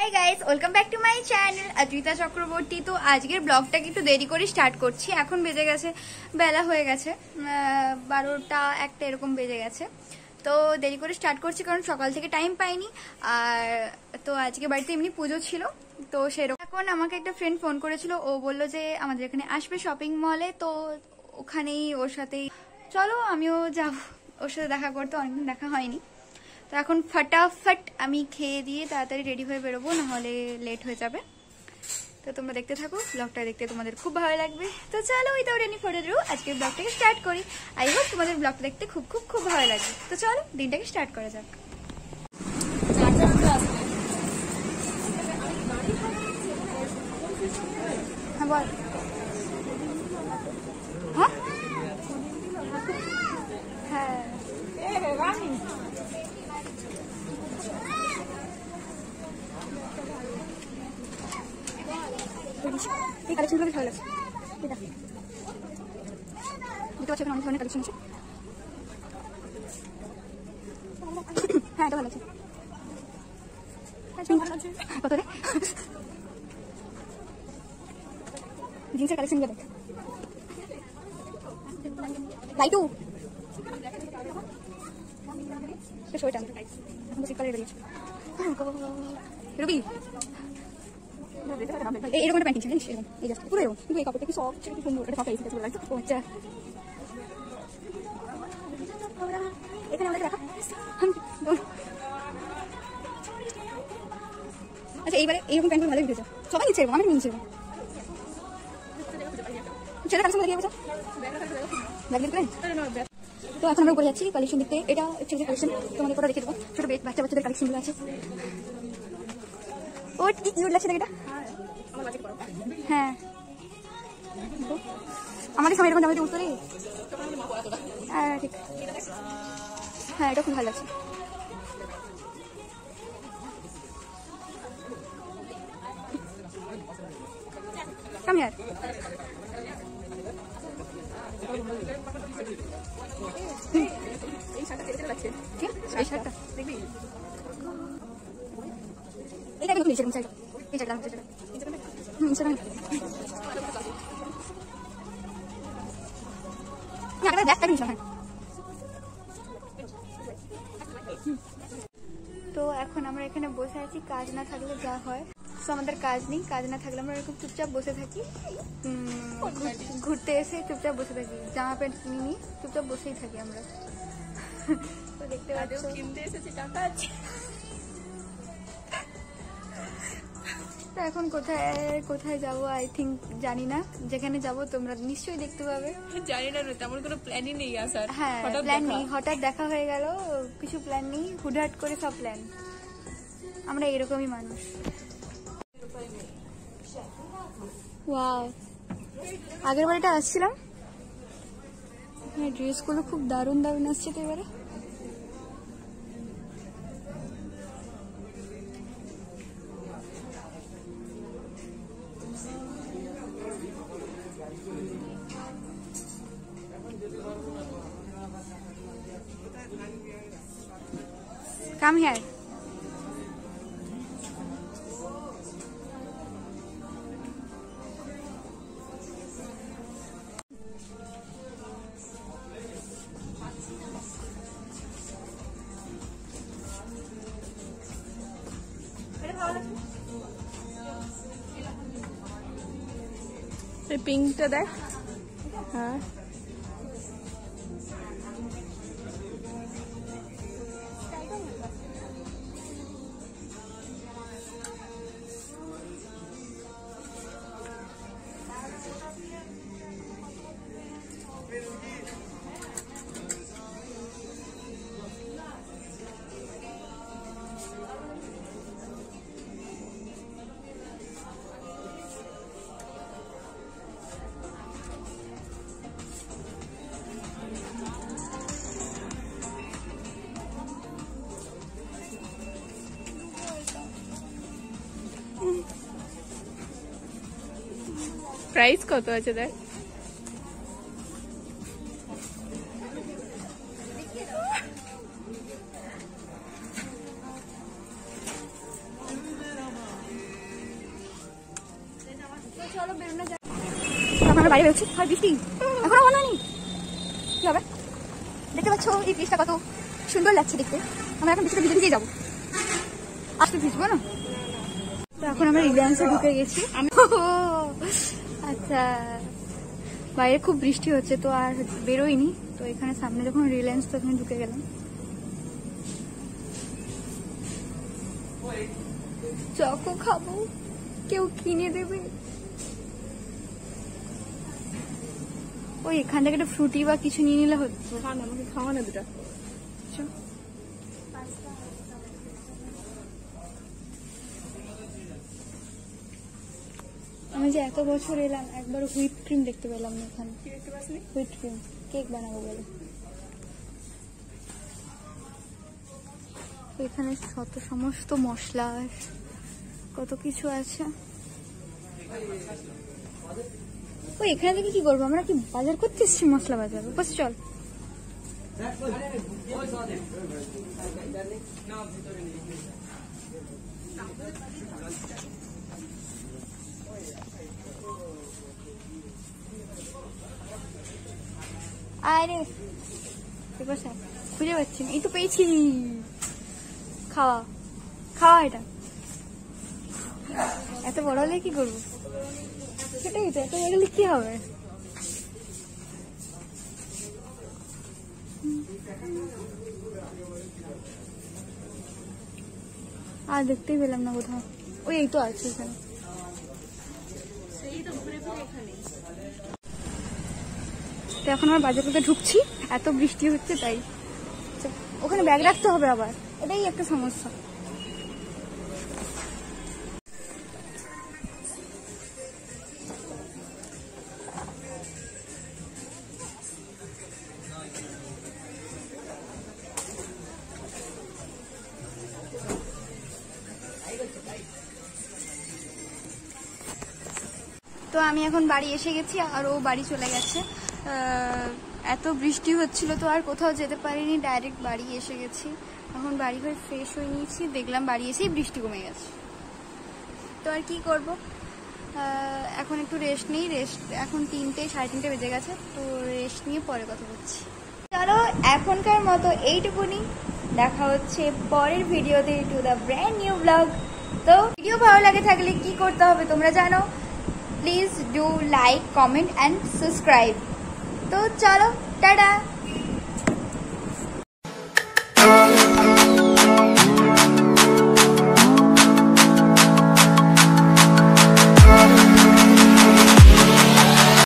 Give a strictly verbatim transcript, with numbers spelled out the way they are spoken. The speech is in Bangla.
High guys, welcome back to my channel Adrita Chakraborty. তো আজকের ব্লগটাকে একটু দেরি করে স্টার্ট করছি। এখন বেজে গেছে, বেলা হয়ে গেছে বারোটা একটা এরকম বেজে গেছে। তো দেরি করে স্টার্ট করছি কারণ সকাল থেকে টাইম পাইনি। আর তো আজকে বাড়িতে এমনি পুজো ছিল, তো সেরকম। এখন আমাকে একটা ফ্রেন্ড ফোন করেছিল, ও বললো যে আমাদের এখানে আসবে শপিং মলে, তো ওখানেই ওর সাথেই চলো আমিও যাব ওর সাথে দেখা করতে, অনেকদিন দেখা হয়নি। তো এখন ফটাফট আমি খেয়ে দিয়ে তাড়াতাড়ি রেডি হয়ে বেরোবো, নাহলে লেট হয়ে যাবে। তো তোমরা দেখতে থাকো, ব্লগটা দেখতে তোমাদের খুব ভালো লাগবে। তো চলো উইদাউট এনি ফার্দার ডু আজকে ব্লগটাকে স্টার্ট করি। আই হোপ তোমাদের ব্লগটা দেখতে খুব খুব খুব ভালো লাগবে। তো চলো দিনটাকে স্টার্ট করা যাক। হ্যাঁ বল। হ্যাঁ হ্যাঁ এই কালেকশনগুলো ভালো লাগছে। দেখতে পাচ্ছি অনেক ধরনের কালেকশন আছে। হ্যাঁ এটা ভালো আছে। কত রে জিন্সের কালেকশনগুলো দেখ। লাইটু শোটা রবি এরকম একটা প্যান্টিং জানিস, এরকম এই জাস্ট পুরো এরকম, কিন্তু এই কাপড়টা কি সফট, কি সুন্দর, এটা ফাঁকা এসে লাগছে। ও আচ্ছা এখানে আমাদের দেখা। আচ্ছা এইবারে এইরকম প্যান্টগুলো ভালো উঠেছে, সবাই নিচ্ছে এরকম, আমি নিচ্ছে এরকম। সেটা কালেকশন লাগিয়ে বলছো তো এখন আমরা উপরে যাচ্ছি কালেকশন দেখতে। এটা ছোট কালেকশন তোমাদের পরে রেখে দেবো, ছোট বাচ্চা বাচ্চাদের কালেকশনগুলো আছে। ও কি কিউট লাগছে এটা। হ্যাঁ আমাদের সময় এরকম জামাতে উঠতে রে। হ্যাঁ ঠিক, হ্যাঁ এটা খুব ভালো লাগছে। Come here. এই শার্টটা কেটে লাগছে, ঠিক এই শার্টটা দেখবি। এটা কিন্তু নিচে নিচে এই শার্টটা নিচে হুম নিচে না এটা ব্যাকটা নিচে। হ্যাঁ তো এখন আমরা এখানে বসে আছি, কাজ না থাকলে যা হয়। তো আমাদের কাজ নেই, কাজ না থাকলে আমরা এরকম চুপচাপ বসে থাকি, ঘুরতে এসে চুপচাপ বসে থাকি, জামা প্যান্ট কিনে নিই, চুপচাপ বসেই থাকি আমরা। তো দেখতে পাচ্ছ কিনতে এসেছি, টাকা আছে। তো এখন কোথায় কোথায় যাবো আই থিঙ্ক জানি না, যেখানে যাবো তোমরা নিশ্চয়ই দেখতে পাবে। জানি না, তেমন কোনো প্ল্যানই নেই আসার। হ্যাঁ প্ল্যান নেই, হঠাৎ দেখা হয়ে গেল, কিছু প্ল্যান নেই, হুটহাট করে সব প্ল্যান। আমরা এরকমই মানুষ। ওয়াও আগের বাড়িটা আসছিলাম, হ্যাঁ ড্রেসগুলো খুব দারুণ দারুণ আসছে। তো এবারে Come here. এই পিঙ্কটা দেখ। হ্যাঁ প্রাইস কত আছে দেখ। চলো বেরোনো যাক। এখন আমরা বাইরে বেরোচ্ছি, আর বৃষ্টি এখনো বন্ধ হয়নি। কি হবে দেখতে পাচ্ছ, এই ব্রিজটা কত সুন্দর লাগছে দেখতে। আমরা এখন বৃষ্টিতে ভিজে ভিজেই যাবো, আসতে ভিজবো না। তো এখন আমরা রিলায়েন্সে ঢুকে গেছি। আচ্ছা, বাইরে খুব বৃষ্টি হচ্ছে তো আর বেরোইনি, তো এখানে সামনে যখন রিলায়েন্স তো এখানে ঢুকে গেলাম। চকো খাবো, কেউ কিনে দেবে। ওই এখান থেকে একটা ফ্রুটি বা কিছু নিয়ে নিলে হতো। আমাকে খাওয়া না দুটা। আমি যে এত বছর এলাম, একবার হুইপ ক্রিম দেখতে পেলাম না এখানে। হুইপ ক্রিম কেক বানাবো বলে। এখানে শত সমস্ত মশলা কত কিছু আছে। ওই এখানে থেকে কি করবো, আমরা কি বাজার করতে এসছি? মশলা বাজার বস, চল। আরে খুঁজে পাচ্ছি না, এই তো পেয়েছি। খাওয়া খাওয়া এটা এত বড় হলে কি করবো? সেটাই তো, এত বড় হলে কি হবে? আর দেখতেই পেলাম না কোথাও। ওই এই তো আছে এখানে। তো এখন আমরা বাজার করতে ঢুকছি, এত বৃষ্টি হচ্ছে তাই। ওখানে ব্যাগ রাখতে হবে আবার, এটাই একটা সমস্যা। তো আমি এখন বাড়ি এসে গেছি, আর ও বাড়ি চলে গেছে। এত বৃষ্টি হচ্ছিল তো আর কোথাও যেতে পারিনি, ডাইরেক্ট বাড়ি এসে গেছি। এখন বাড়ি হয়ে ফ্রেশ হয়ে নিয়েছি, দেখলাম বাড়ি এসেই বৃষ্টি কমে গেছে। তো আর কি করব, এখন একটু রেস্ট নিই। রেস্ট এখন তিনটে সাড়ে তিনটে বেজে গেছে, তো রেস্ট নিয়ে পরে কথা বলছি। চলো এখনকার মতো এইটুকুনি, দেখা হচ্ছে পরের ভিডিওতে to the brand new blog. তো ভিডিও ভালো লাগে থাকলে কি করতে হবে তোমরা জানো, please do like, comment and subscribe. তো চলো, টাটা।